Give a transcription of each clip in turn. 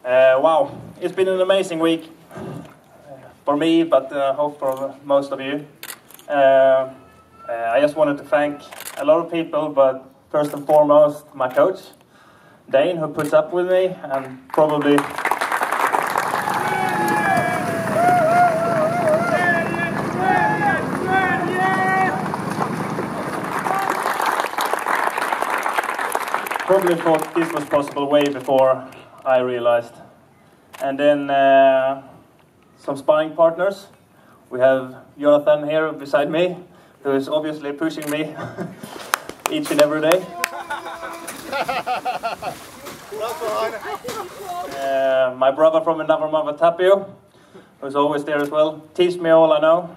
Wow, it's been an amazing week for me, but I hope for most of you. I just wanted to thank a lot of people, but first and foremost my coach, Dane, who puts up with me, and probably thought this was possible way before I realized. And then some sparring partners. We have Jonathan here beside me, who is obviously pushing me each and every day. My brother from another mother, Tapio, who's always there as well. Teach me all I know.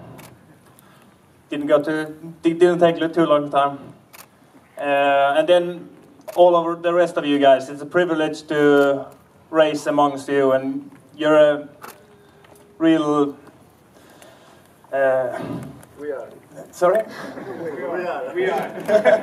Didn't take too long time. And then all over the rest of you guys, it's a privilege to race amongst you, and you're a real... We are. Sorry? We are.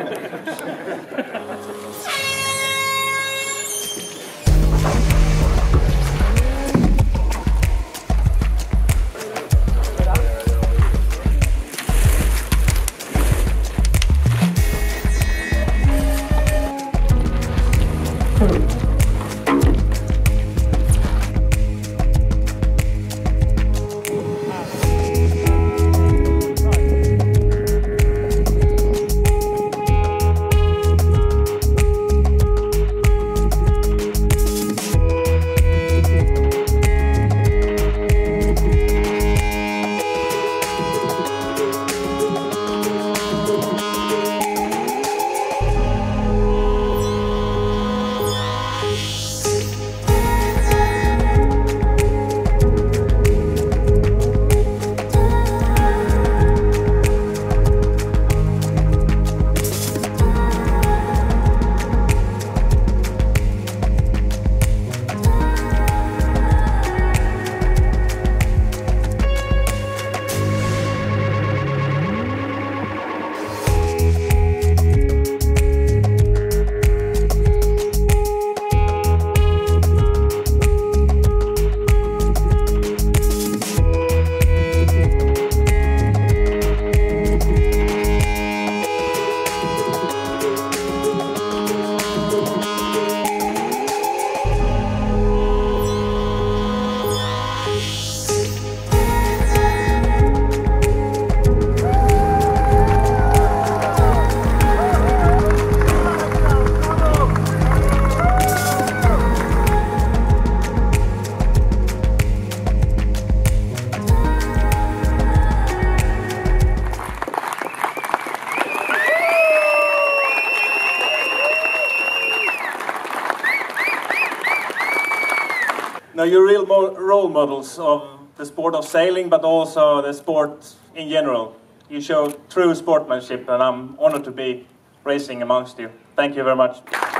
Now, you're real role models of the sport of sailing, but also the sport in general. You show true sportsmanship, and I'm honored to be racing amongst you. Thank you very much.